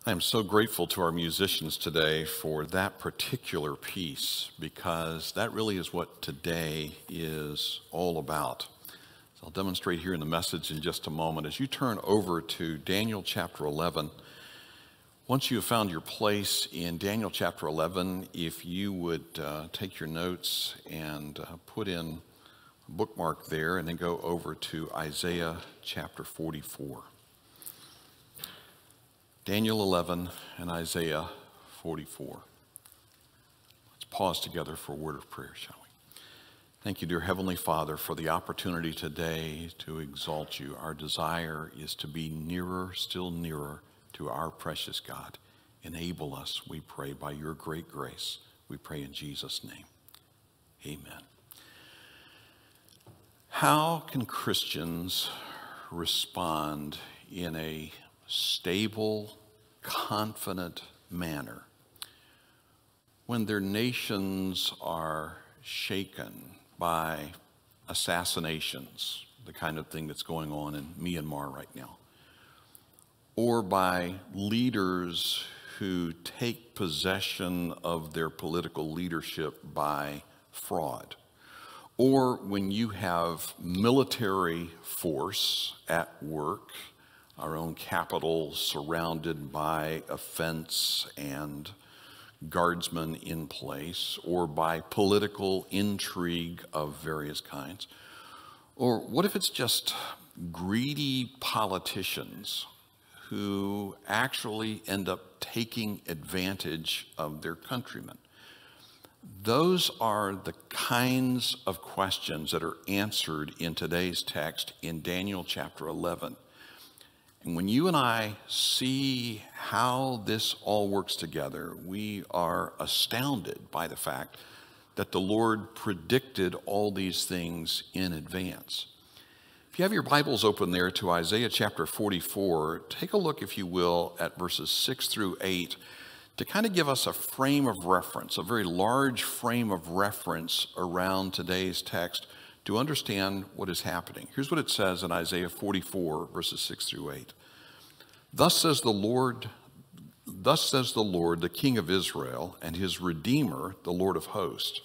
I am so grateful to our musicians today for that particular piece, because that really is what today is all about. So I'll demonstrate here in the message in just a moment. As you turn over to Daniel chapter 11, once you have found your place in Daniel chapter 11, if you would take your notes and put in a bookmark there and then go over to Isaiah chapter 44. Daniel 11 and Isaiah 44. Let's pause together for a word of prayer, shall we? Thank you, dear Heavenly Father, for the opportunity today to exalt you. Our desire is to be nearer, still nearer to our precious God. Enable us, we pray, by your great grace. We pray in Jesus' name. Amen. How can Christians respond in a stable, confident manner when their nations are shaken by assassinations, the kind of thing that's going on in Myanmar right now, or by leaders who take possession of their political leadership by fraud, or when you have military force at work, our own capital surrounded by a fence and guardsmen in place, or by political intrigue of various kinds? Or what if it's just greedy politicians who actually end up taking advantage of their countrymen? Those are the kinds of questions that are answered in today's text in Daniel chapter 11. And when you and I see how this all works together, we are astounded by the fact that the Lord predicted all these things in advance. If you have your Bibles open there to Isaiah chapter 44, take a look, if you will, at verses 6 through 8 to kind of give us a frame of reference, a very large frame of reference around today's text to understand what is happening. Here's what it says in Isaiah 44, verses 6 through 8. Thus says the Lord, the King of Israel, and his Redeemer, the Lord of hosts.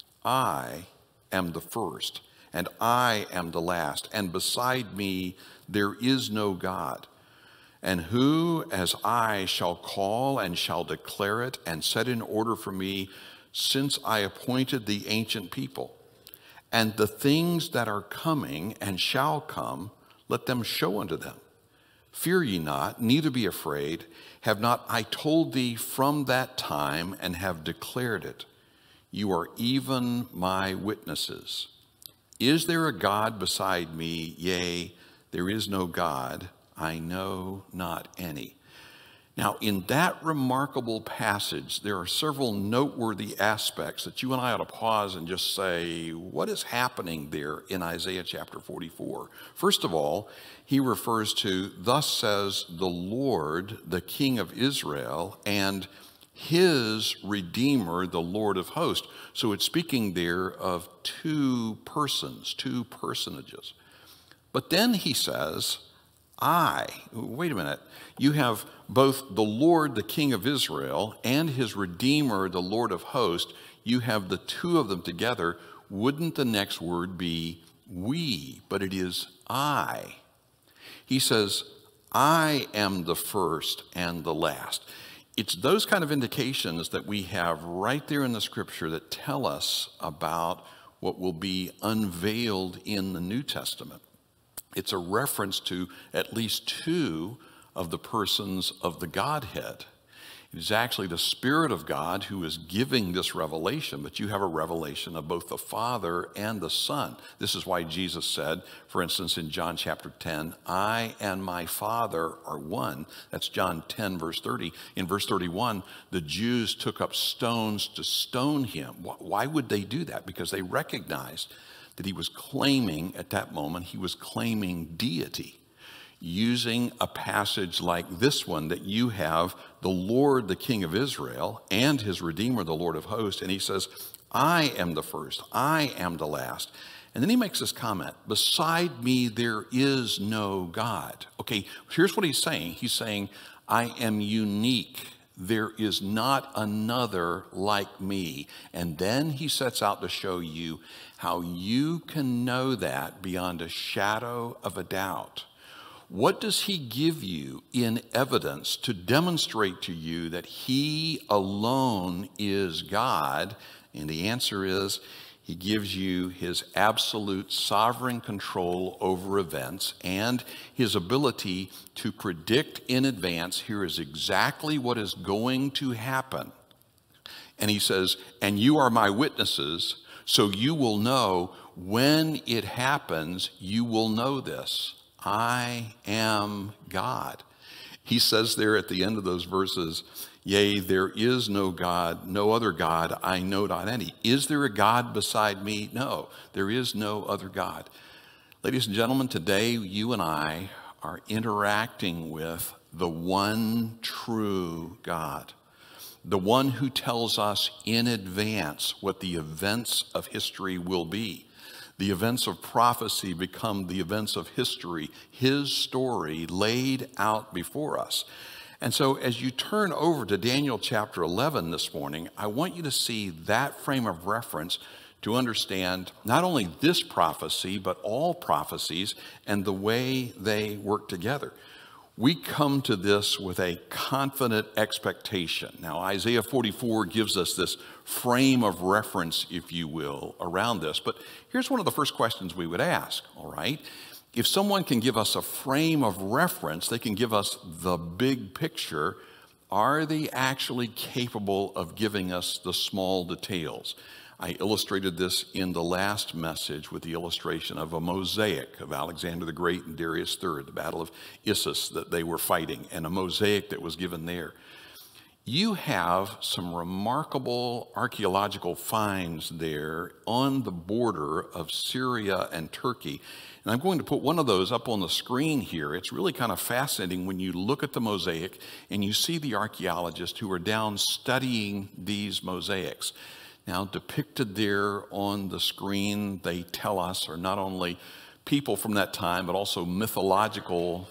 I am the first, and I am the last, and beside me there is no God. And who as I shall call and shall declare it and set in order for me, since I appointed the ancient people? And the things that are coming and shall come, let them show unto them. Fear ye not, neither be afraid. Have not I told thee from that time, and have declared it? You are even my witnesses. Is there a God beside me? Yea, there is no God. I know not any. Now, in that remarkable passage, there are several noteworthy aspects that you and I ought to pause and just say, what is happening there in Isaiah chapter 44? First of all, he refers to, thus says the Lord, the King of Israel, and his Redeemer, the Lord of hosts. So it's speaking there of two persons, two personages. But then he says, wait a minute, you have both the Lord, the King of Israel, and his Redeemer, the Lord of hosts. You have the two of them together. Wouldn't the next word be we? But it is I. He says, I am the first and the last. It's those kind of indications that we have right there in the scripture that tell us about what will be unveiled in the New Testament. It's a reference to at least two of the persons of the Godhead. It is actually the Spirit of God who is giving this revelation, but you have a revelation of both the Father and the Son. This is why Jesus said, for instance, in John chapter 10, I and my Father are one. That's John 10, verse 30. In verse 31, the Jews took up stones to stone him. Why would they do that? Because they recognized that he was claiming, at that moment, he was claiming deity, using a passage like this one, that you have the Lord, the King of Israel, and his Redeemer, the Lord of hosts. And he says, I am the first, I am the last. And then he makes this comment, beside me there is no God. Okay, here's what he's saying. He's saying, I am unique. There is not another like me. And then he sets out to show you how you can know that beyond a shadow of a doubt. What does he give you in evidence to demonstrate to you that he alone is God? And the answer is, he gives you his absolute sovereign control over events and his ability to predict in advance, here is exactly what is going to happen. And he says, and you are my witnesses, so you will know when it happens, you will know this. I am God. He says there at the end of those verses, yea, there is no God, no other God, I know not any. Is there a God beside me? No, there is no other God. Ladies and gentlemen, today you and I are interacting with the one true God, the one who tells us in advance what the events of history will be. The events of prophecy become the events of history, his story laid out before us. And so as you turn over to Daniel chapter 11 this morning, I want you to see that frame of reference to understand not only this prophecy, but all prophecies and the way they work together. We come to this with a confident expectation. Now, Isaiah 44 gives us this frame of reference, if you will, around this. But here's one of the first questions we would ask, all right? If someone can give us a frame of reference, they can give us the big picture, are they actually capable of giving us the small details? I illustrated this in the last message with the illustration of a mosaic of Alexander the Great and Darius III, the Battle of Issus that they were fighting, and a mosaic that was given there. You have some remarkable archaeological finds there on the border of Syria and Turkey. And I'm going to put one of those up on the screen here. It's really kind of fascinating when you look at the mosaic and you see the archaeologists who are down studying these mosaics. Now, depicted there on the screen, they tell us, are not only people from that time, but also mythological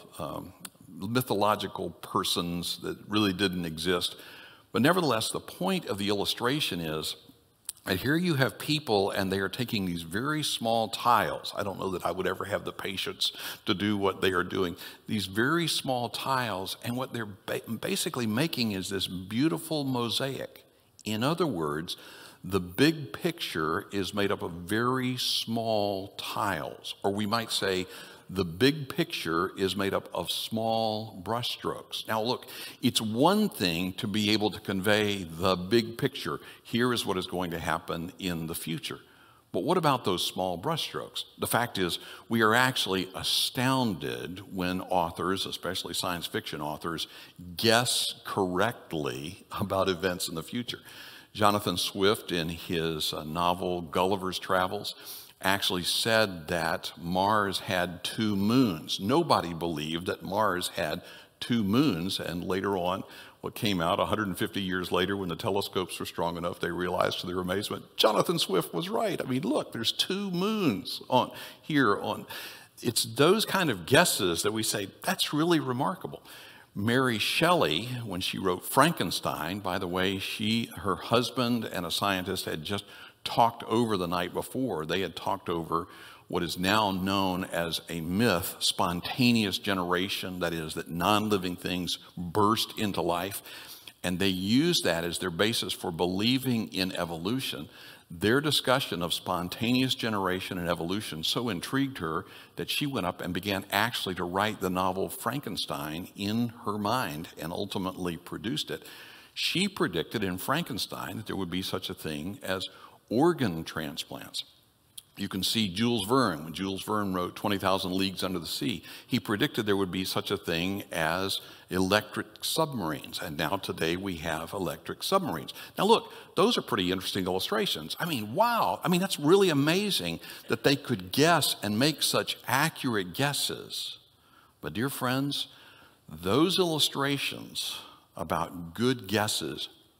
persons that really didn't exist. But nevertheless, the point of the illustration is that here you have people and they are taking these very small tiles. I don't know that I would ever have the patience to do what they are doing. These very small tiles, and what they're basically making is this beautiful mosaic. In other words, the big picture is made up of very small tiles, or we might say the big picture is made up of small brushstrokes. Now look, it's one thing to be able to convey the big picture. Here is what is going to happen in the future. But what about those small brushstrokes? The fact is, we are actually astounded when authors, especially science fiction authors, guess correctly about events in the future. Jonathan Swift, in his novel Gulliver's Travels, actually said that Mars had 2 moons. Nobody believed that Mars had 2 moons, and later on, what came out 150 years later when the telescopes were strong enough, they realized to their amazement, Jonathan Swift was right. I mean, look, there's 2 moons on here. It's those kind of guesses that we say, that's really remarkable. Mary Shelley, when she wrote Frankenstein, by the way, her husband and a scientist had just talked over the night before. They had talked over what is now known as a myth, spontaneous generation, that is, that non-living things burst into life. And they used that as their basis for believing in evolution. Their discussion of spontaneous generation and evolution so intrigued her that she went up and began actually to write the novel Frankenstein in her mind and ultimately produced it. She predicted in Frankenstein that there would be such a thing as organ transplants. You can see Jules Verne. When Jules Verne wrote 20,000 Leagues Under the Sea, he predicted there would be such a thing as electric submarines. And now today we have electric submarines. Now look, those are pretty interesting illustrations. I mean, wow. I mean, that's really amazing that they could guess and make such accurate guesses. But dear friends, those illustrations about good guesses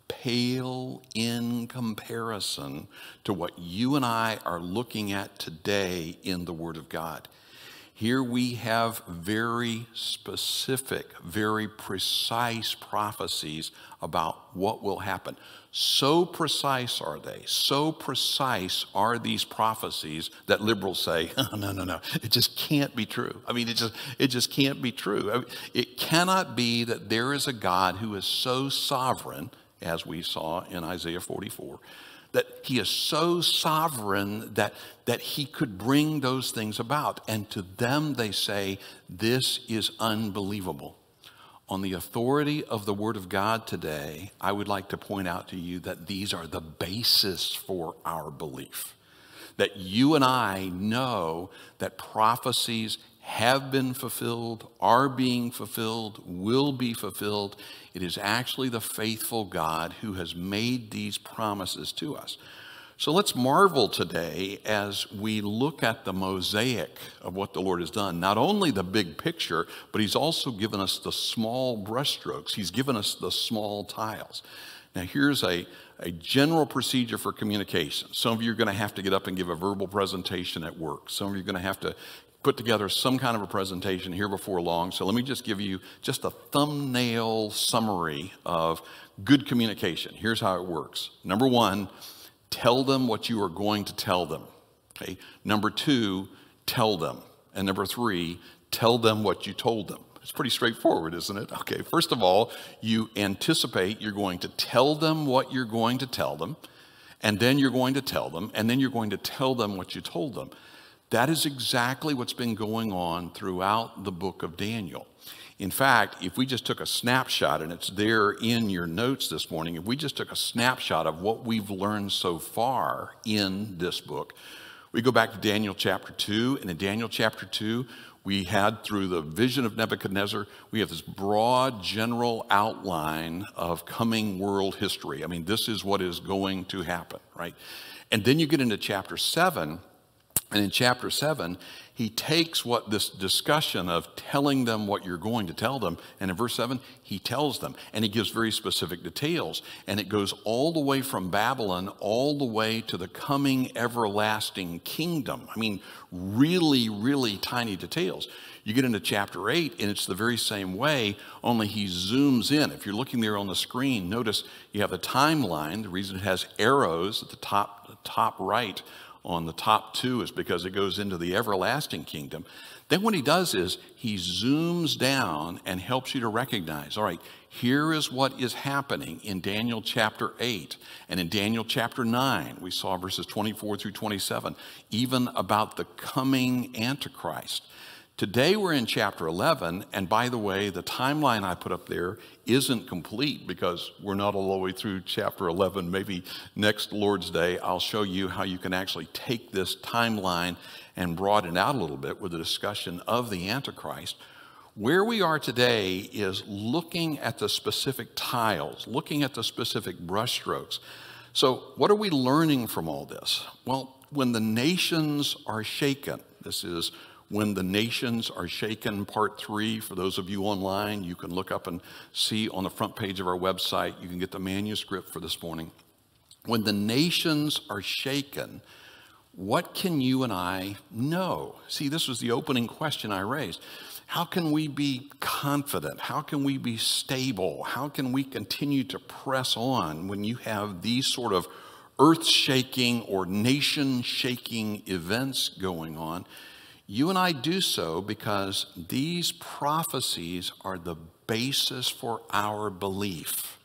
pale in comparison to what you and I are looking at today in the Word of God. Here we have very specific, very precise prophecies about what will happen. So precise are they, so precise are these prophecies that liberals say, oh, no, it just can't be true. I mean, it just can't be true. I mean, it cannot be that there is a God who is so sovereign, as we saw in Isaiah 44, that he is so sovereign that he could bring those things about. And to them they say, this is unbelievable. On the authority of the Word of God today, I would like to point out to you that these are the basis for our belief. That you and I know that prophecies have been fulfilled, are being fulfilled, will be fulfilled. It is actually the faithful God who has made these promises to us. So let's marvel today as we look at the mosaic of what the Lord has done. Not only the big picture, but he's also given us the small brushstrokes. He's given us the small tiles. Now here's a general procedure for communication. Some of you are going to have to get up and give a verbal presentation at work. Some of you are going to have to put together some kind of a presentation here before long. So let me just give you just a thumbnail summary of good communication. Here's how it works. Number one, tell them what you are going to tell them. Okay. Number two, tell them. And number three, tell them what you told them. It's pretty straightforward, isn't it? Okay, first of all, you anticipate you're going to tell them what you're going to tell them, and then you're going to tell them, and then you're going to tell them what you told them. That is exactly what's been going on throughout the book of Daniel. In fact, if we just took a snapshot, and it's there in your notes this morning, if we just took a snapshot of what we've learned so far in this book, we go back to Daniel chapter 2, and in Daniel chapter 2, we had, through the vision of Nebuchadnezzar, we have this broad general outline of coming world history. I mean, this is what is going to happen, right? And then you get into chapter 7, and in chapter 7, he takes what this discussion of telling them what you're going to tell them, and in verse 7, he tells them, and he gives very specific details, and it goes all the way from Babylon all the way to the coming everlasting kingdom. I mean, really, really tiny details. You get into chapter 8, and it's the very same way, only he zooms in. If you're looking there on the screen, notice you have the timeline. The reason it has arrows at the top right on the top two is because it goes into the everlasting kingdom. Then what he does is he zooms down and helps you to recognize, all right, here is what is happening in Daniel chapter 8 and in Daniel chapter 9. We saw verses 24 through 27, even about the coming Antichrist. Today we're in chapter 11, and by the way, the timeline I put up there isn't complete because we're not all the way through chapter 11. Maybe next Lord's Day, I'll show you how you can actually take this timeline and broaden it out a little bit with a discussion of the Antichrist. Where we are today is looking at the specific tiles, looking at the specific brushstrokes. So what are we learning from all this? Well, when the nations are shaken, this is When the Nations Are Shaken, Part 3. For those of you online, you can look up and see on the front page of our website. You can get the manuscript for this morning. When the nations are shaken, what can you and I know? See, this was the opening question I raised. How can we be confident? How can we be stable? How can we continue to press on when you have these sort of earth-shaking or nation-shaking events going on? You and I do so because these prophecies are the basis for our belief.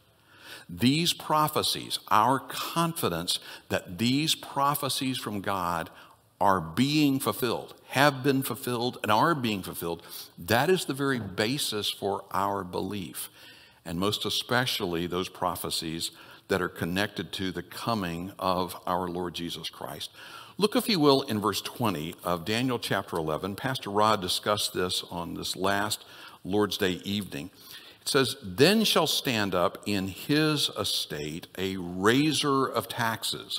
These prophecies, our confidence that these prophecies from God are being fulfilled, have been fulfilled, and are being fulfilled, that is the very basis for our belief. And most especially those prophecies that are connected to the coming of our Lord Jesus Christ. Look, if you will, in verse 20 of Daniel chapter 11. Pastor Rod discussed this on this last Lord's Day evening. It says, "Then shall stand up in his estate a raiser of taxes."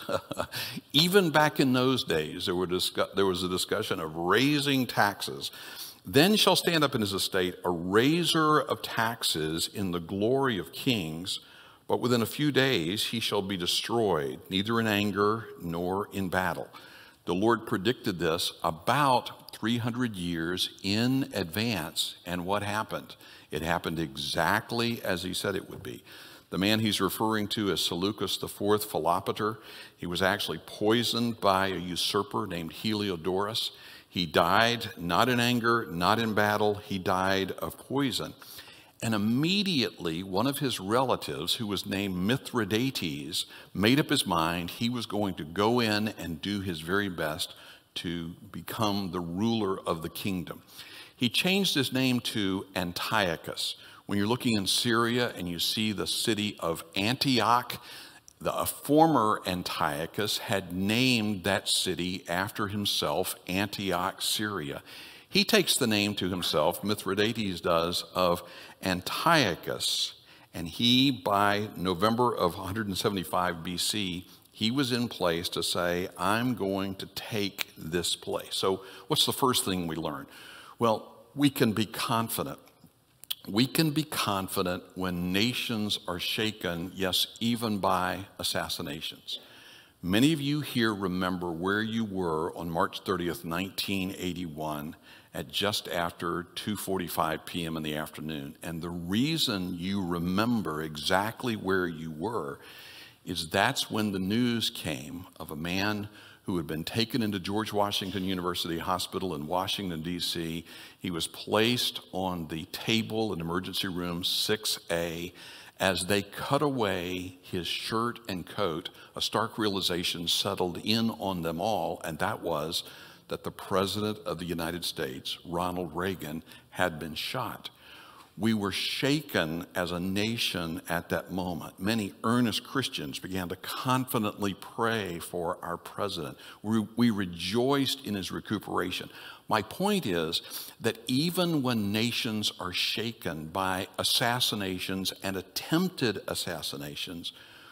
Even back in those days, there was a discussion of raising taxes. "Then shall stand up in his estate a raiser of taxes in the glory of kings, But within a few days he shall be destroyed, neither in anger nor in battle. The Lord predicted this about 300 years in advance. And what happened? It happened exactly as he said it would be. The man he's referring to is Seleucus IV Philopator. He was actually poisoned by a usurper named Heliodorus. He died not in anger, not in battle. He died of poison. And immediately, one of his relatives, who was named Mithridates, made up his mind he was going to go in and do his very best to become the ruler of the kingdom. He changed his name to Antiochus. When you're looking in Syria and you see the city of Antioch, the former Antiochus had named that city after himself, Antioch, Syria. He takes the name to himself, Mithridates does, of Antiochus. And he, by November of 175 BC, he was in place to say, I'm going to take this place. So what's the first thing we learn? Well, we can be confident. We can be confident when nations are shaken, yes, even by assassinations. Many of you here remember where you were on March 30th, 1981, at just after 2:45 p.m. in the afternoon. And the reason you remember exactly where you were is that's when the news came of a man who had been taken into George Washington University Hospital in Washington, D.C. He was placed on the table in emergency room 6A. As they cut away his shirt and coat, a stark realization settled in on them all, and that was that the President of the United States, Ronald Reagan, had been shot. We were shaken as a nation at that moment. Many earnest Christians began to confidently pray for our president. We rejoiced in his recuperation. My point is that even when nations are shaken by assassinations and attempted assassinations,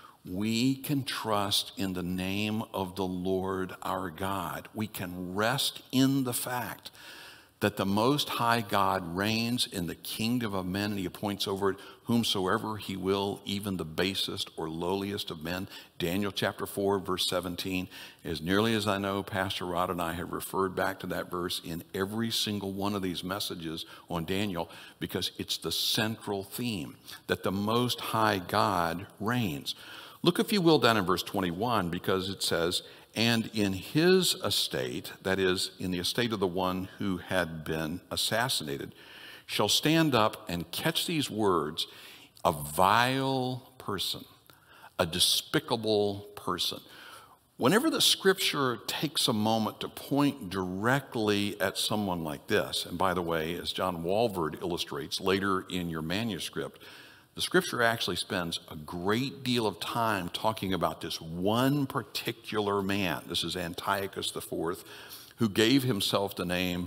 we can trust in the name of the Lord our God. We can rest in the fact that the Most High God reigns in the kingdom of men, and he appoints over it whomsoever he will, even the basest or lowliest of men. Daniel chapter 4, verse 17. As nearly as I know, Pastor Rod and I have referred back to that verse in every single one of these messages on Daniel, because it's the central theme, that the Most High God reigns. Look, if you will, down in verse 21, because it says, and in his estate, that is, in the estate of the one who had been assassinated, shall stand up and catch these words, a vile person, a despicable person. Whenever the scripture takes a moment to point directly at someone like this, and by the way, as John Walvoord illustrates later in your manuscript, the scripture actually spends a great deal of time talking about this one particular man. This is Antiochus IV, who gave himself the name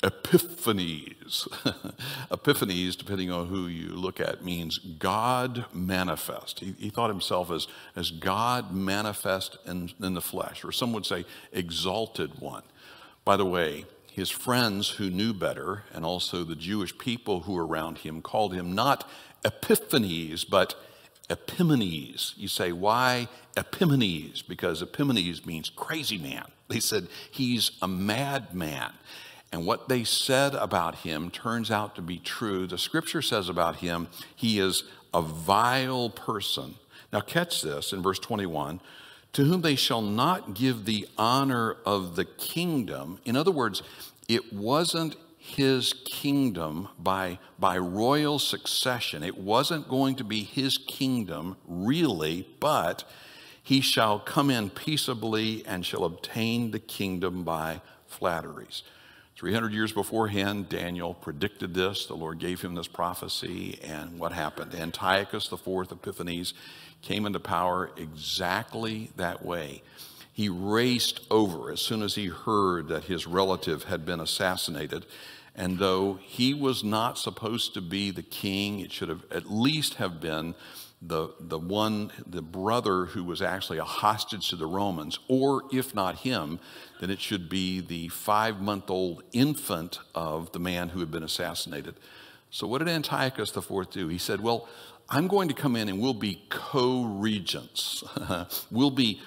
Epiphanes. Epiphanes, depending on who you look at, means God manifest. He thought himself as God manifest in the flesh, or some would say exalted one. By the way, his friends who knew better, and also the Jewish people who were around him, called him not Epiphanes, but Epimanes. You say, why Epimanes? Because Epimanes means crazy man. They said he's a madman. And what they said about him turns out to be true. The scripture says about him, he is a vile person. Now catch this in verse 21, to whom they shall not give the honor of the kingdom. In other words, it wasn't his kingdom by royal succession. It wasn't going to be his kingdom really, but he shall come in peaceably and shall obtain the kingdom by flatteries. 300 years beforehand, Daniel predicted this. The Lord gave him this prophecy, and what happened? Antiochus IV Epiphanes came into power exactly that way. He raced over as soon as he heard that his relative had been assassinated. And though he was not supposed to be the king, it should have at least have been the brother who was actually a hostage to the Romans, or if not him, then it should be the 5-month-old infant of the man who had been assassinated. So what did Antiochus IV do? He said, well, I'm going to come in and we'll be co-regents. we'll be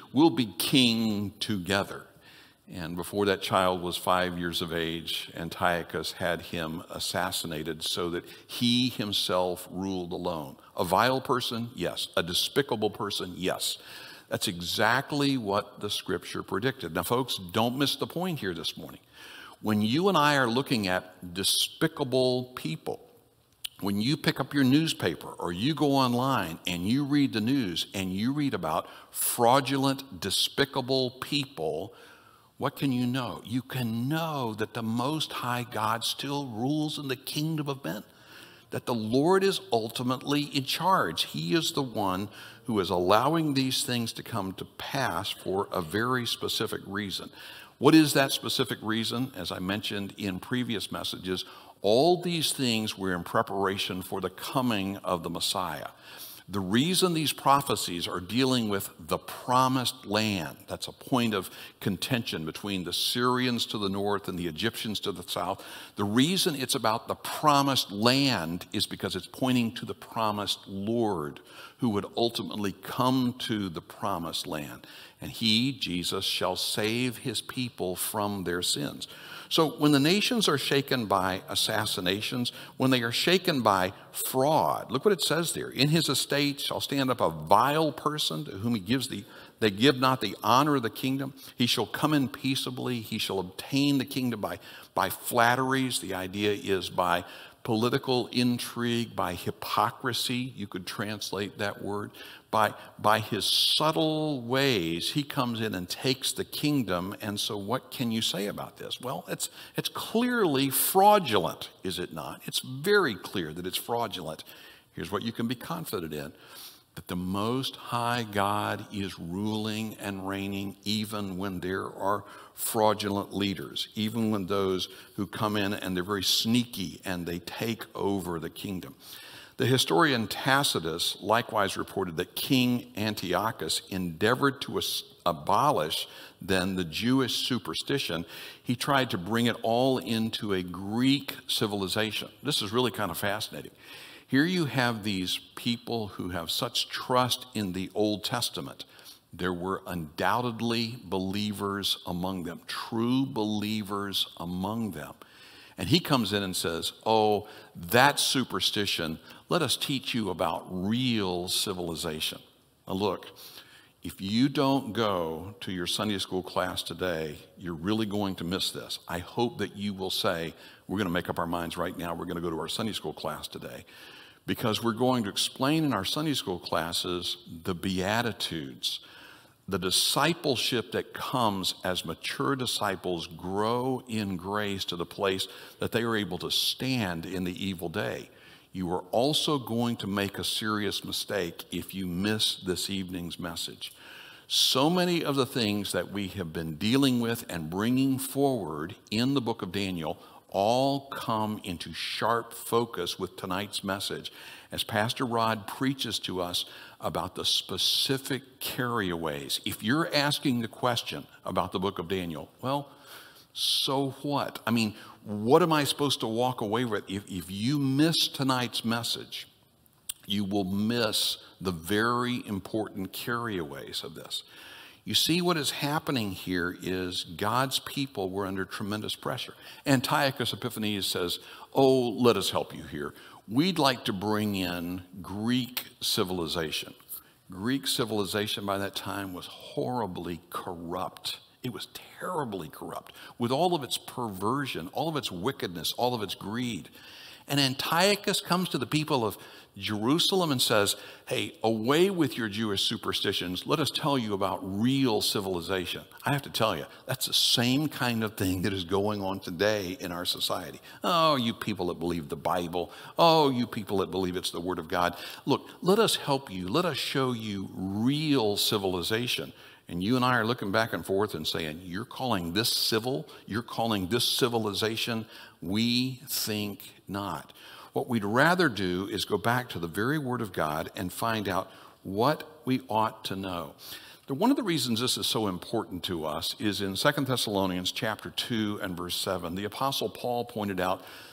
king together. And before that child was 5 years of age, Antiochus had him assassinated so that he himself ruled alone. A vile person? Yes. A despicable person? Yes. That's exactly what the scripture predicted. Now, folks, don't miss the point here this morning. When you and I are looking at despicable people, when you pick up your newspaper or you go online and you read the news and you read about fraudulent, despicable people, what can you know? You can know that the Most High God still rules in the kingdom of men, that the Lord is ultimately in charge. He is the one who is allowing these things to come to pass for a very specific reason. What is that specific reason? As I mentioned in previous messages, all these things were in preparation for the coming of the Messiah. The reason these prophecies are dealing with the promised land, that's a point of contention between the Syrians to the north and the Egyptians to the south. The reason it's about the promised land is because it's pointing to the promised Lord who would ultimately come to the promised land. And he, Jesus, shall save his people from their sins. So when the nations are shaken by assassinations, when they are shaken by fraud, look what it says there. In his estate shall stand up a vile person to whom they give not the honor of the kingdom. He shall come in peaceably. He shall obtain the kingdom by flatteries. The idea is by political intrigue, by hypocrisy. You could translate that word. By his subtle ways, he comes in and takes the kingdom. And so what can you say about this? Well, it's clearly fraudulent, is it not? It's very clear that it's fraudulent. Here's what you can be confident in, that the Most High God is ruling and reigning even when there are fraudulent leaders, even when those who come in and they're very sneaky and they take over the kingdom. The historian Tacitus likewise reported that King Antiochus endeavored to abolish then the Jewish superstition. He tried to bring it all into a Greek civilization. This is really kind of fascinating. Here you have these people who have such trust in the Old Testament. There were undoubtedly believers among them, true believers among them. And he comes in and says, oh, that superstition, let us teach you about real civilization. Now look, if you don't go to your Sunday school class today, you're really going to miss this. I hope that you will say, we're going to make up our minds right now, we're going to go to our Sunday school class today, because we're going to explain in our Sunday school classes the Beatitudes, the discipleship that comes as mature disciples grow in grace to the place that they are able to stand in the evil day. You are also going to make a serious mistake if you miss this evening's message. So many of the things that we have been dealing with and bringing forward in the book of Daniel all come into sharp focus with tonight's message as Pastor Rod preaches to us about the specific carryaways. If you're asking the question about the book of Daniel, well, so what? I mean, what am I supposed to walk away with? If you miss tonight's message, you will miss the very important carryaways of this. You see, what is happening here is God's people were under tremendous pressure. Antiochus Epiphanes says, oh, let us help you here. We'd like to bring in Greek civilization. Greek civilization by that time was horribly corrupt. It was terribly corrupt with all of its perversion, all of its wickedness, all of its greed. And Antiochus comes to the people of Jerusalem and says, hey, away with your Jewish superstitions. Let us tell you about real civilization. I have to tell you, that's the same kind of thing that is going on today in our society. Oh, you people that believe the Bible. Oh, you people that believe it's the Word of God. Look, let us help you. Let us show you real civilization. And you and I are looking back and forth and saying, you're calling this civil? You're calling this civilization? We think not. What we'd rather do is go back to the very Word of God and find out what we ought to know. Now, one of the reasons this is so important to us is in 2 Thessalonians chapter 2 and verse 7. The Apostle Paul pointed out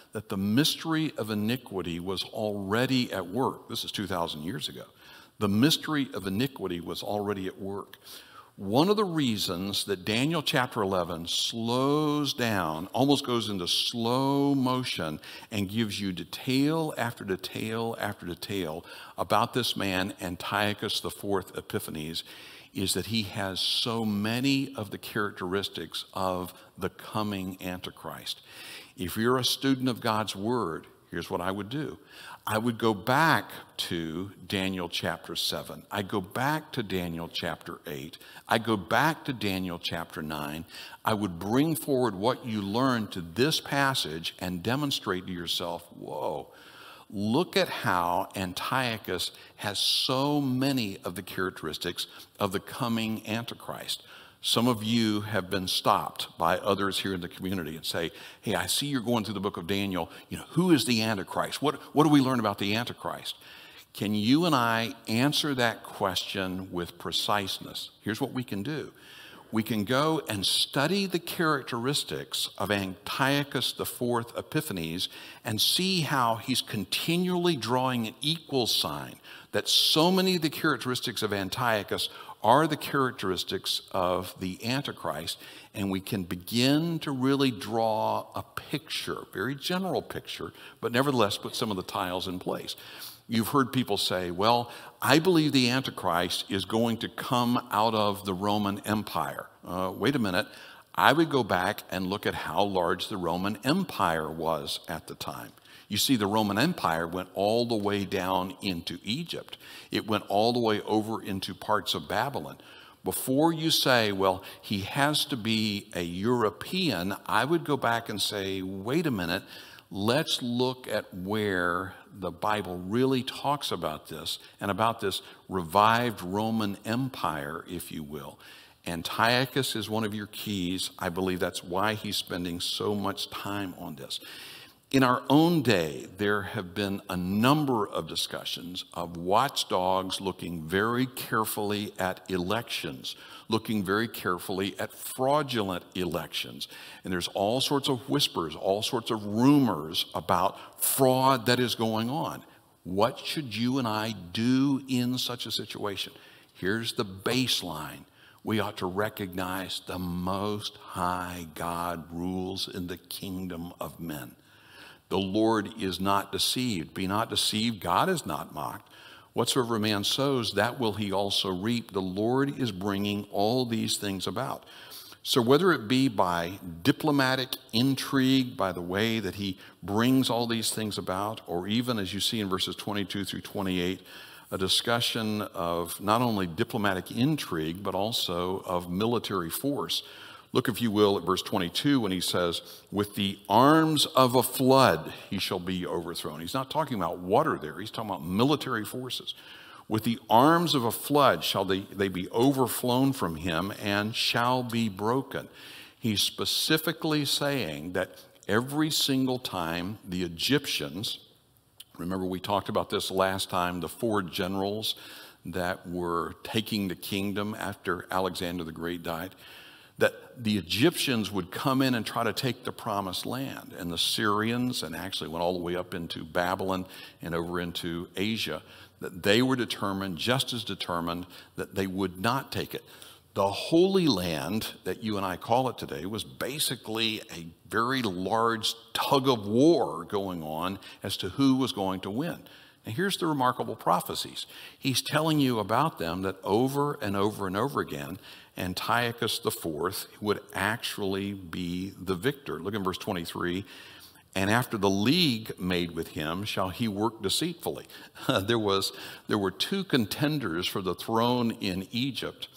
that the mystery of iniquity was already at work. This is 2,000 years ago. The mystery of iniquity was already at work. One of the reasons that Daniel chapter 11 slows down, almost goes into slow motion, and gives you detail after detail after detail about this man, Antiochus IV Epiphanes, is that he has so many of the characteristics of the coming Antichrist. If you're a student of God's Word, here's what I would do. I would go back to Daniel chapter 7. I go back to Daniel chapter 8. I go back to Daniel chapter 9. I would bring forward what you learned to this passage and demonstrate to yourself, whoa, look at how Antiochus has so many of the characteristics of the coming Antichrist. Some of you have been stopped by others here in the community and say, hey, I see you're going through the book of Daniel. Who is the Antichrist? What do we learn about the Antichrist? Can you and I answer that question with preciseness? Here's what we can do. We can go and study the characteristics of Antiochus IV Epiphanes and see how he's continually drawing an equal sign that so many of the characteristics of Antiochus are the characteristics of the Antichrist, and we can begin to really draw a picture, very general picture, but nevertheless put some of the tiles in place. You've heard people say, well, I believe the Antichrist is going to come out of the Roman Empire. Wait a minute. I would go back and look at how large the Roman Empire was at the time. You see, the Roman Empire went all the way down into Egypt. It went all the way over into parts of Babylon. Before you say, well, he has to be a European, I would go back and say, wait a minute, let's look at where the Bible really talks about this and about this revived Roman Empire, if you will. Antiochus is one of your keys. I believe that's why he's spending so much time on this. In our own day, there have been a number of discussions of watchdogs looking very carefully at elections, looking very carefully at fraudulent elections. And there's all sorts of whispers, all sorts of rumors about fraud that is going on. What should you and I do in such a situation? Here's the baseline. We ought to recognize the Most High God rules in the kingdom of men. The Lord is not deceived. Be not deceived. God is not mocked. Whatsoever a man sows, that will he also reap. The Lord is bringing all these things about. So whether it be by diplomatic intrigue, by the way that he brings all these things about, or even as you see in verses 22 through 28, a discussion of not only diplomatic intrigue, but also of military force. Look, if you will, at verse 22 when he says, with the arms of a flood he shall be overthrown. He's not talking about water there. He's talking about military forces. With the arms of a flood shall they be overflown from him and shall be broken. He's specifically saying that every single time the Egyptians, remember we talked about this last time, the 4 generals that were taking the kingdom after Alexander the Great died, that the Egyptians would come in and try to take the promised land. And the Syrians, and actually went all the way up into Babylon and over into Asia, that they were determined, just as determined, that they would not take it. The Holy Land, that you and I call it today, was basically a very large tug of war going on as to who was going to win. And here's the remarkable prophecies. He's telling you about them that over and over and over again, Antiochus IV would actually be the victor. Look in verse 23. And after the league made with him, shall he work deceitfully. There were 2 contenders for the throne in Egypt.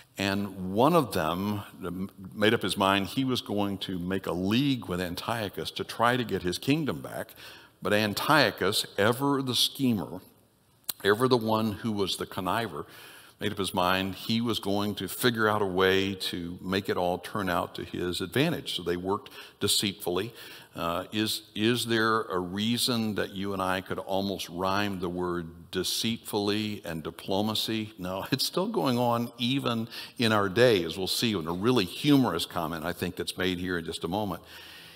And one of them made up his mind he was going to make a league with Antiochus to try to get his kingdom back. But Antiochus, ever the schemer, ever the one who was the conniver, made up his mind he was going to figure out a way to make it all turn out to his advantage. So they worked deceitfully. Is there a reason that you and I could almost rhyme the word deceitfully and diplomacy? No, it's still going on even in our day, as we'll see in a really humorous comment I think that's made here in just a moment.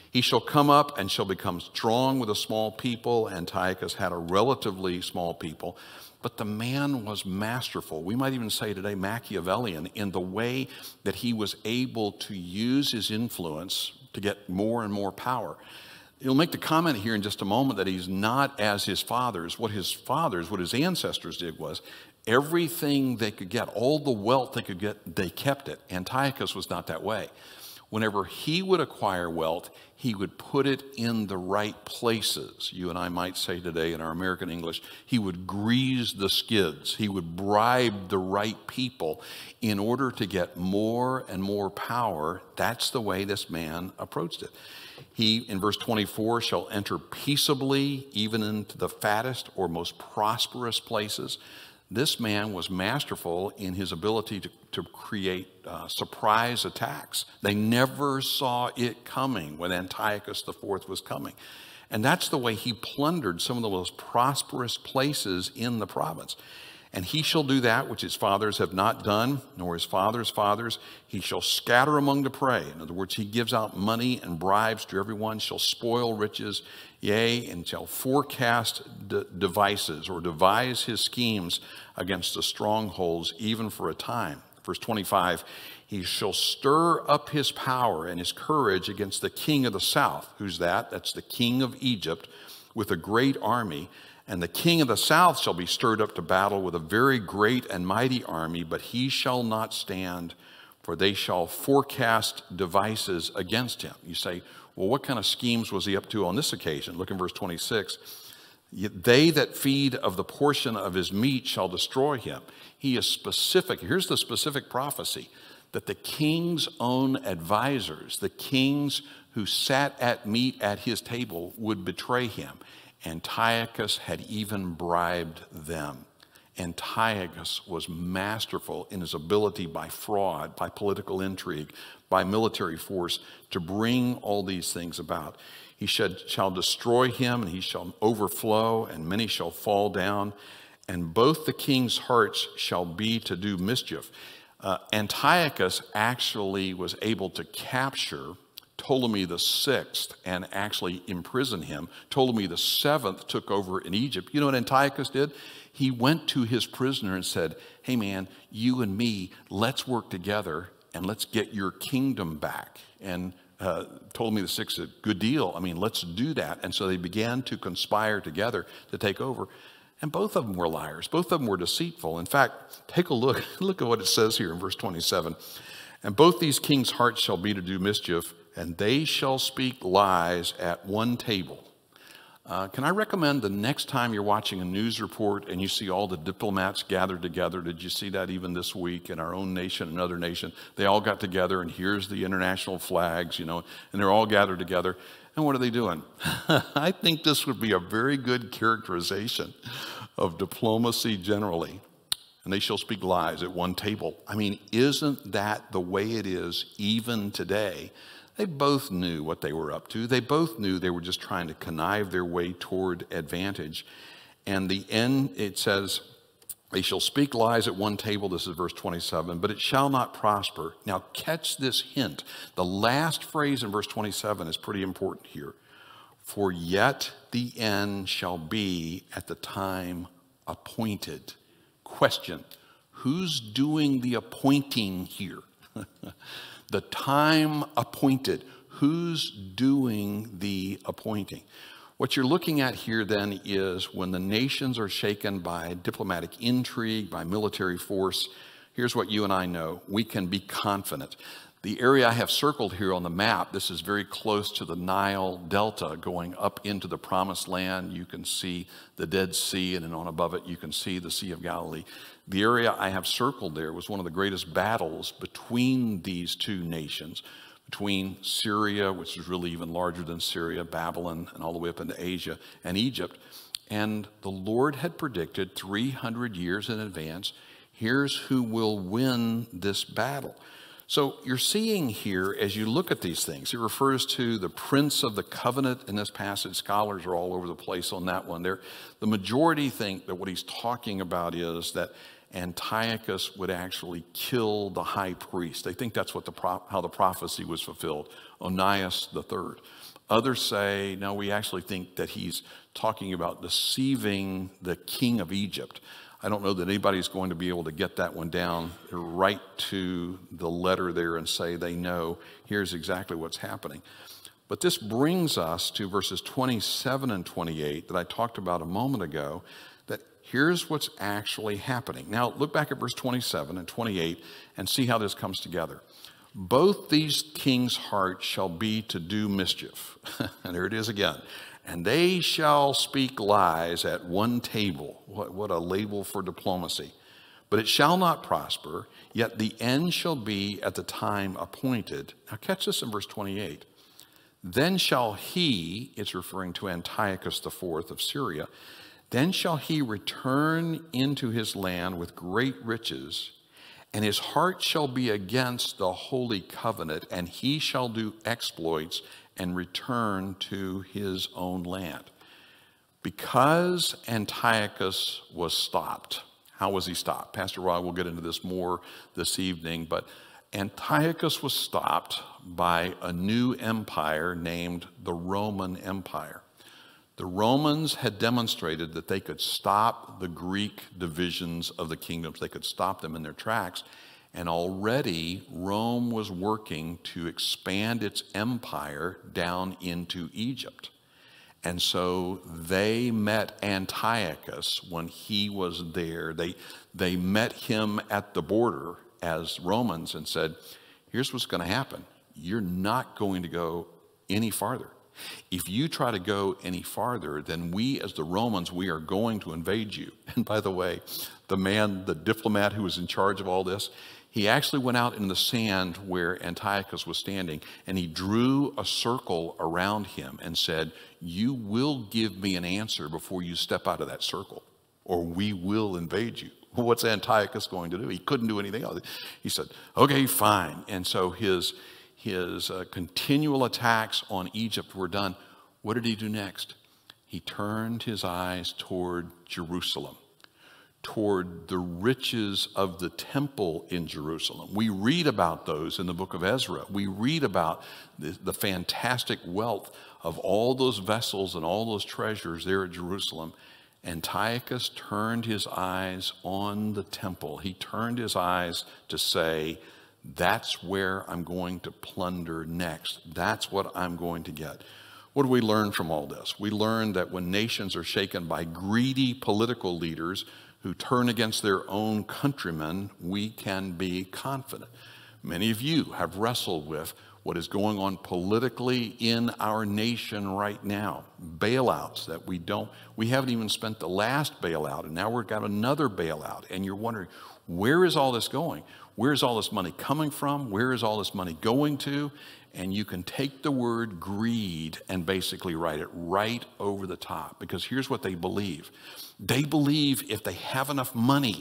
He shall come up and shall become strong with a small people. Antiochus had a relatively small people, but the man was masterful. We might even say today Machiavellian in the way that he was able to use his influence to get more and more power. He'll make the comment here in just a moment that he's not as his fathers. What his ancestors did was everything they could get, all the wealth they could get, they kept it. Antiochus was not that way. Whenever he would acquire wealth, he would put it in the right places. You and I might say today in our American English, he would grease the skids. He would bribe the right people in order to get more and more power. That's the way this man approached it. He, in verse 24, shall enter peaceably even into the fattest or most prosperous places. This man was masterful in his ability to create surprise attacks. They never saw it coming when Antiochus IV was coming. And that's the way he plundered some of the most prosperous places in the province. And he shall do that which his fathers have not done, nor his fathers' fathers. He shall scatter among the prey. In other words, he gives out money and bribes to everyone, shall spoil riches, yea, and shall forecast devices or devise his schemes against the strongholds, even for a time. Verse 25, he shall stir up his power and his courage against the king of the south. Who's that? That's the king of Egypt with a great army. And the king of the south shall be stirred up to battle with a very great and mighty army, but he shall not stand, for they shall forecast devices against him. You say, well, what kind of schemes was he up to on this occasion? Look in verse 26. They that feed of the portion of his meat shall destroy him. He is specific. Here's the specific prophecy, that the king's own advisors, the kings who sat at meat at his table, would betray him. Antiochus had even bribed them. Antiochus was masterful in his ability by fraud, by political intrigue, by military force to bring all these things about. He shall destroy him, and he shall overflow, and many shall fall down, and both the king's hearts shall be to do mischief. Antiochus actually was able to capture Ptolemy the sixth and actually imprison him. Ptolemy the seventh took over in Egypt. You know what Antiochus did? He went to his prisoner and said, hey man, you and me, let's work together and let's get your kingdom back. And Ptolemy the sixth said, good deal. I mean, let's do that. And so they began to conspire together to take over. And both of them were liars. Both of them were deceitful. In fact, take a look. Look at what it says here in verse 27. And both these kings' hearts shall be to do mischief, and they shall speak lies at one table. Can I recommend the next time you're watching a news report and you see all the diplomats gathered together? Did you see that even this week in our own nation and other nation? They all got together, and here's the international flags, and they're all gathered together. And what are they doing? I think this would be a very good characterization of diplomacy generally. And they shall speak lies at one table. I mean, isn't that the way it is even today? They both knew what they were up to. They both knew they were just trying to connive their way toward advantage. And the end, it says, they shall speak lies at one table. This is verse 27, but it shall not prosper. Now catch this hint. The last phrase in verse 27 is pretty important here. For yet the end shall be at the time appointed. Question, who's doing the appointing here? The time appointed. Who's doing the appointing? What you're looking at here then is when the nations are shaken by diplomatic intrigue, by military force, here's what you and I know. We can be confident. The area I have circled here on the map, this is very close to the Nile Delta going up into the Promised Land. You can see the Dead Sea, and then on above it you can see the Sea of Galilee. The area I have circled there was one of the greatest battles between these two nations, between Syria, which is really even larger than Syria, Babylon, and all the way up into Asia, and Egypt. And the Lord had predicted 300 years in advance, here's who will win this battle. So you're seeing here, as you look at these things, it refers to the Prince of the Covenant in this passage. Scholars are all over the place on that one there. The majority think that what he's talking about is that Antiochus would actually kill the high priest. They think that's what how the prophecy was fulfilled, Onias III. Others say, no, we actually think that he's talking about deceiving the king of Egypt. I don't know that anybody's going to be able to get that one down right to the letter there and say they know here's exactly what's happening. But this brings us to verses 27 and 28 that I talked about a moment ago, that here's what's actually happening. Now, look back at verse 27 and 28 and see how this comes together. Both these kings' hearts shall be to do mischief. And there it is again. And they shall speak lies at one table. What a label for diplomacy. But it shall not prosper, yet the end shall be at the time appointed. Now catch this in verse 28. Then shall he, it's referring to Antiochus IV of Syria, then shall he return into his land with great riches, and his heart shall be against the holy covenant, and he shall do exploits and return to his own land. Because Antiochus was stopped. How was he stopped? Pastor Rod will get into this more this evening, but Antiochus was stopped by a new empire named the Roman Empire. The Romans had demonstrated that they could stop the Greek divisions of the kingdoms. They could stop them in their tracks. And already Rome was working to expand its empire down into Egypt. And so they met Antiochus when he was there. They met him at the border as Romans and said, here's what's going to happen. You're not going to go any farther. If you try to go any farther, then we as the Romans, we are going to invade you. And by the way, the diplomat who was in charge of all this, he actually went out in the sand where Antiochus was standing, and he drew a circle around him and said, you will give me an answer before you step out of that circle, or we will invade you. Well, what's Antiochus going to do? He couldn't do anything else. He said, okay, fine. And so his continual attacks on Egypt were done. What did he do next? He turned his eyes toward Jerusalem, toward the riches of the temple in Jerusalem. We read about those in the book of Ezra. We read about the fantastic wealth of all those vessels and all those treasures there at Jerusalem. Antiochus turned his eyes on the temple. He turned his eyes to say, that's where I'm going to plunder next. That's what I'm going to get. What do we learn from all this? We learn that when nations are shaken by greedy political leaders who turn against their own countrymen, we can be confident. Many of you have wrestled with what is going on politically in our nation right now. Bailouts that we haven't even spent the last bailout, and now we've got another bailout. And you're wondering, where is all this going? Where is all this money coming from? Where is all this money going to? And you can take the word greed and basically write it right over the top, because here's what they believe. They believe if they have enough money,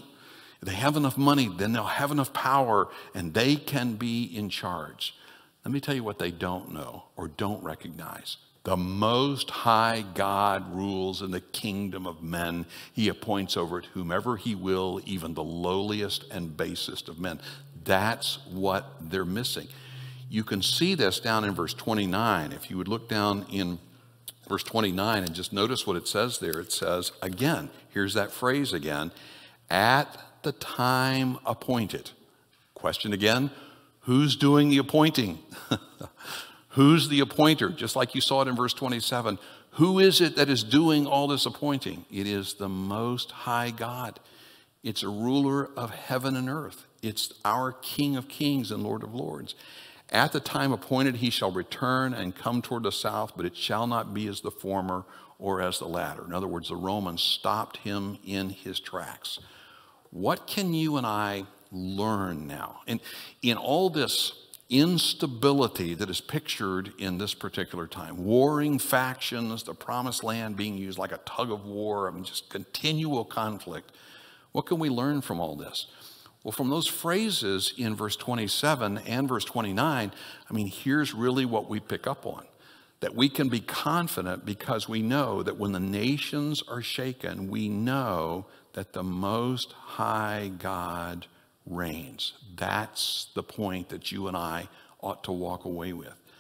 then they'll have enough power and they can be in charge. Let me tell you what they don't know or don't recognize. The Most High God rules in the kingdom of men. He appoints over it whomever he will, even the lowliest and basest of men. That's what they're missing. You can see this down in verse 29. If you would look down in verse 29 and just notice what it says there. It says, again, here's that phrase again, at the time appointed. Question again, who's doing the appointing? Who's the appointer? Just like you saw it in verse 27. Who is it that is doing all this appointing? It is the Most High God. It's a ruler of heaven and earth. It's our King of kings and Lord of lords. At the time appointed, he shall return and come toward the south, but it shall not be as the former or as the latter. In other words, the Romans stopped him in his tracks. What can you and I learn now? And in all this instability that is pictured in this particular time, warring factions, the promised land being used like a tug of war, just continual conflict, what can we learn from all this? Well, from those phrases in verse 27 and verse 29, here's really what we pick up on. That we can be confident because we know that when the nations are shaken, we know that the Most High God reigns. That's the point that you and I ought to walk away with.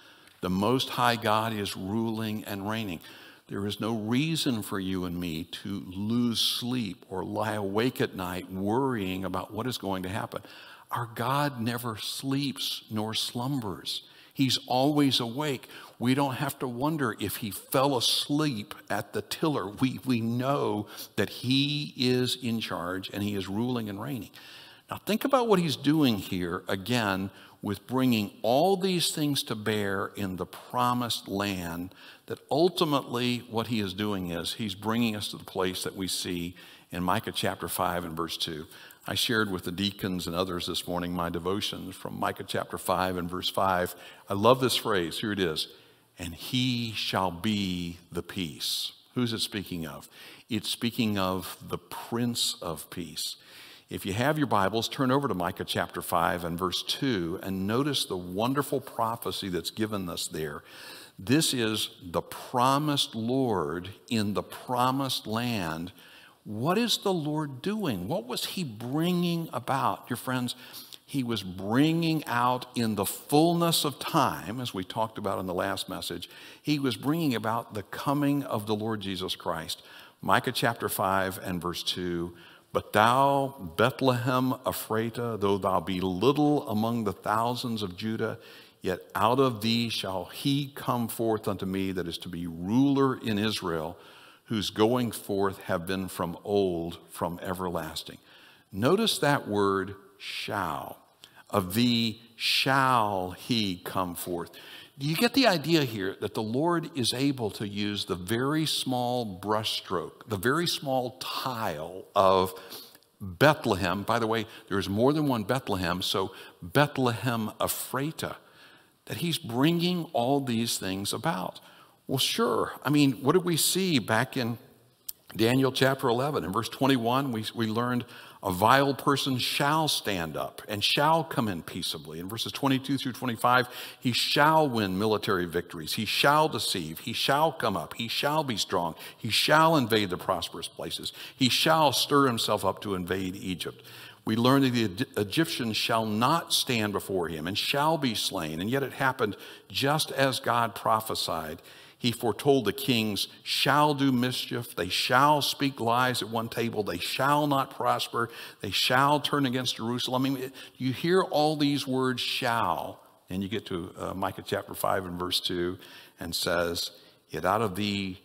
The Most High God is ruling and reigning. There is no reason for you and me to lose sleep or lie awake at night worrying about what is going to happen. Our God never sleeps nor slumbers. He's always awake. We don't have to wonder if he fell asleep at the tiller. We know that he is in charge and he is ruling and reigning. Now think about what he's doing here again with bringing all these things to bear in the promised land, that ultimately what he is doing is he's bringing us to the place that we see in Micah chapter 5 and verse 2. I shared with the deacons and others this morning my devotions from Micah chapter 5 and verse 5. I love this phrase. Here it is. And he shall be the peace. Who's it speaking of? It's speaking of the Prince of Peace. If you have your Bibles, turn over to Micah chapter 5 and verse 2 and notice the wonderful prophecy that's given us there. This is the promised Lord in the promised land. What is the Lord doing? What was he bringing about? Dear friends, he was bringing out in the fullness of time, as we talked about in the last message, he was bringing about the coming of the Lord Jesus Christ. Micah chapter 5 and verse 2, but thou, Bethlehem Ephratah, though thou be little among the thousands of Judah, yet out of thee shall he come forth unto me that is to be ruler in Israel, whose going forth have been from old, from everlasting. Notice that word shall. Of thee shall he come forth. Do you get the idea here that the Lord is able to use the very small brushstroke, the very small tile of Bethlehem? By the way, there's more than one Bethlehem, so Bethlehem Ephratah, that he's bringing all these things about. Well, sure. I mean, what did we see back in Daniel chapter 11? In verse 21, we learned a vile person shall stand up and shall come in peaceably. In verses 22 through 25, he shall win military victories. He shall deceive. He shall come up. He shall be strong. He shall invade the prosperous places. He shall stir himself up to invade Egypt. We learn that the Egyptians shall not stand before him and shall be slain. And yet it happened just as God prophesied. He foretold the kings shall do mischief. They shall speak lies at one table. They shall not prosper. They shall turn against Jerusalem. I mean, you hear all these words shall, and you get to Micah chapter 5 and verse 2 and says, yet out of thee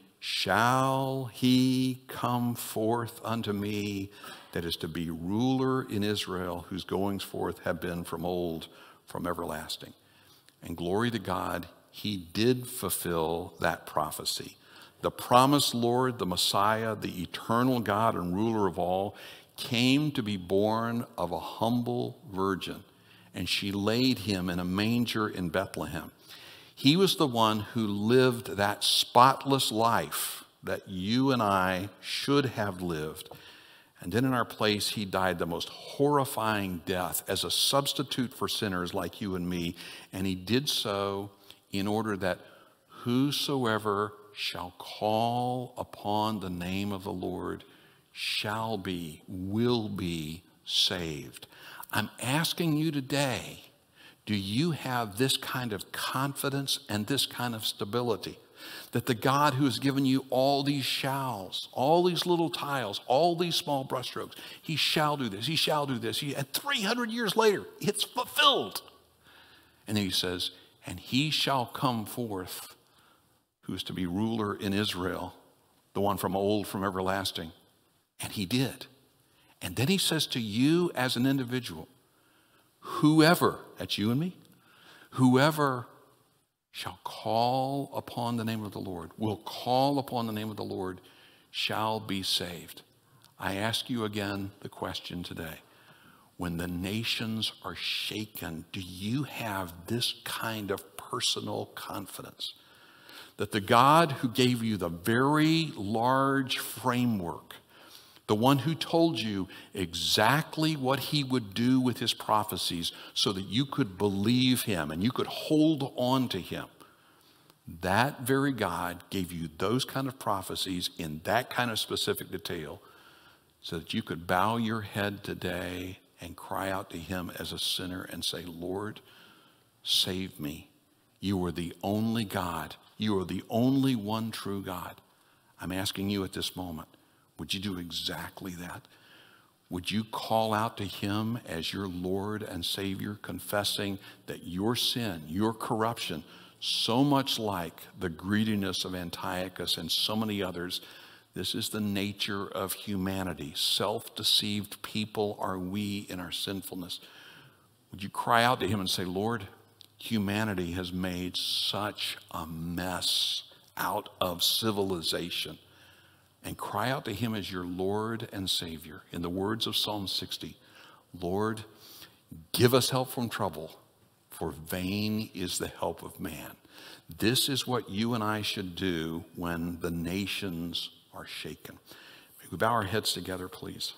shall he come forth unto me that is to be ruler in Israel, whose goings forth have been from old, from everlasting. And glory to God, he did fulfill that prophecy. The promised Lord, the Messiah, the eternal God and ruler of all, came to be born of a humble virgin, and she laid him in a manger in Bethlehem. He was the one who lived that spotless life that you and I should have lived. And then in our place, he died the most horrifying death as a substitute for sinners like you and me. And he did so in order that whosoever shall call upon the name of the Lord shall be, will be saved. I'm asking you today, do you have this kind of confidence and this kind of stability? That the God who has given you all these shalls, all these little tiles, all these small brushstrokes, he shall do this, he shall do this. And 300 years later, it's fulfilled. And then he says, and he shall come forth, who is to be ruler in Israel, the one from old, from everlasting. And he did. And then he says to you as an individual, whoever, that's you and me, whoever shall call upon the name of the Lord, will call upon the name of the Lord, shall be saved. I ask you again the question today. When the nations are shaken, do you have this kind of personal confidence that the God who gave you the very large framework, the one who told you exactly what he would do with his prophecies so that you could believe him and you could hold on to him, that very God gave you those kind of prophecies in that kind of specific detail so that you could bow your head today and cry out to him as a sinner and say, Lord, save me. You are the only God. You are the only one true God. I'm asking you at this moment, would you do exactly that? Would you call out to him as your Lord and Savior, confessing that your sin, your corruption, so much like the greediness of Antiochus and so many others, this is the nature of humanity. Self-deceived people are we in our sinfulness. Would you cry out to him and say, Lord, humanity has made such a mess out of civilization. And cry out to him as your Lord and Savior. In the words of Psalm 60, Lord, give us help from trouble, for vain is the help of man. This is what you and I should do when the nations are shaken. May we bow our heads together, please.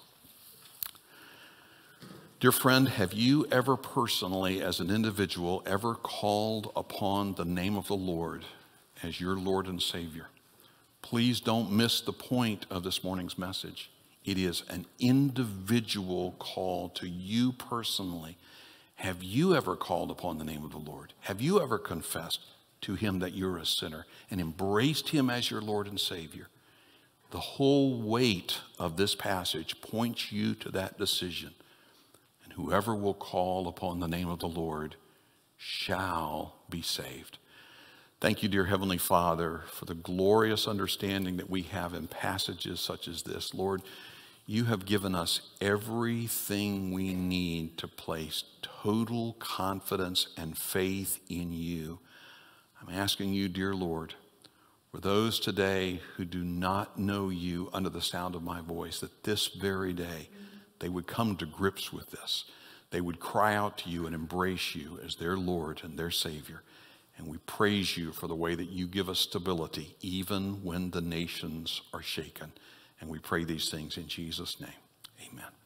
Dear friend, have you ever personally, as an individual, ever called upon the name of the Lord as your Lord and Savior? Please don't miss the point of this morning's message. It is an individual call to you personally. Have you ever called upon the name of the Lord? Have you ever confessed to him that you're a sinner and embraced him as your Lord and Savior? The whole weight of this passage points you to that decision. And whoever will call upon the name of the Lord shall be saved. Thank you, dear Heavenly Father, for the glorious understanding that we have in passages such as this. Lord, you have given us everything we need to place total confidence and faith in you. I'm asking you, dear Lord, for those today who do not know you under the sound of my voice, that this very day they would come to grips with this. They would cry out to you and embrace you as their Lord and their Savior. And we praise you for the way that you give us stability, even when the nations are shaken. And we pray these things in Jesus' name. Amen.